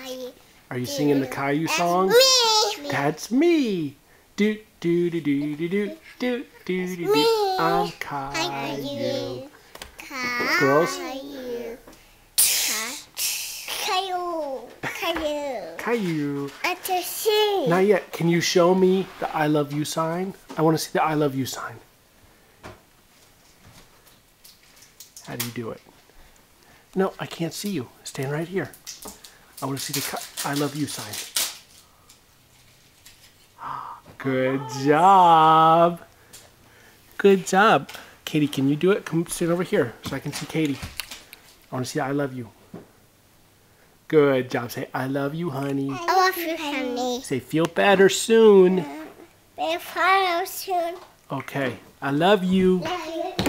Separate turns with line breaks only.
Caillou.
Are you singing the Caillou song?
Me.
That's me. Do do do do do do do do do do. I'm Caillou. Girls?
Caillou.
Caillou.
That's a C.
Not yet. Can you show me the I love you sign? I want to see the I love you sign. How do you do it? No, I can't see you. Stand right here. I want to see the I love you sign. Good job. Good job. Katie, can you do it? Come stand over here so I can see Katie. I want to see I love you. Good job. Say, I love you, honey.
I love you, honey.
Say, feel better soon.
Be fine soon.
Okay. I love you.
Love you.